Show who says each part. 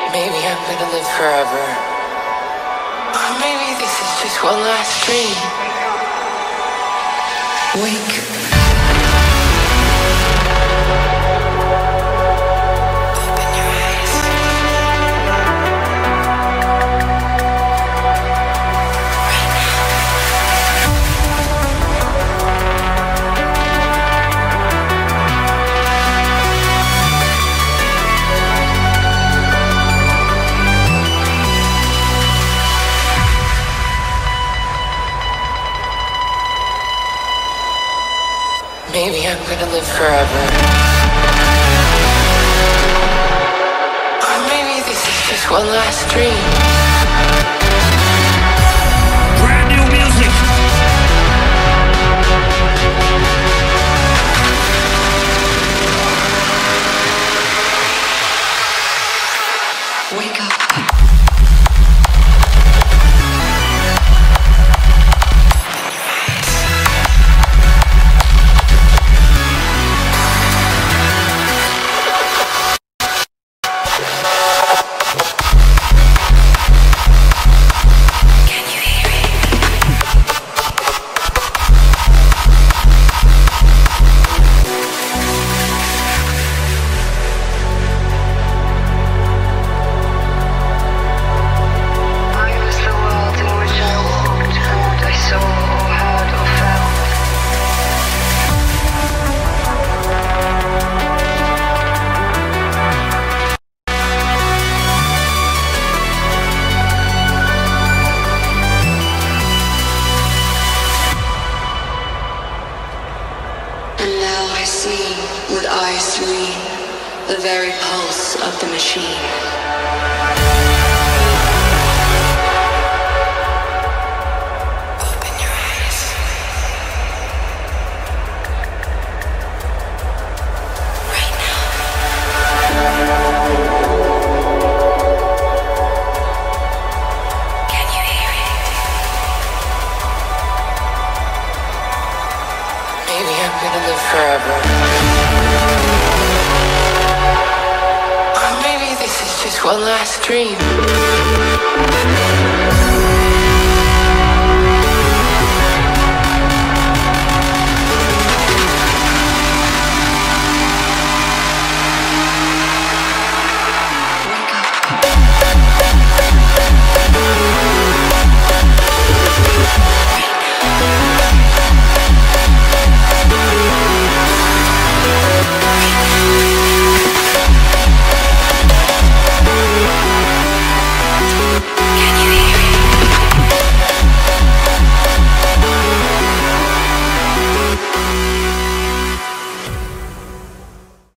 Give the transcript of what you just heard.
Speaker 1: Maybe I'm gonna live forever. Or maybe this is just one last dream. Wake. Maybe I'm gonna live forever. Or maybe this is just one last dream.
Speaker 2: Brand new music.
Speaker 1: Wake up.
Speaker 3: With eyes serene, the very pulse of the machine. Open your eyes. Right now. Can you hear it?
Speaker 1: Maybe I'm gonna live forever. Or maybe this is just one last dream.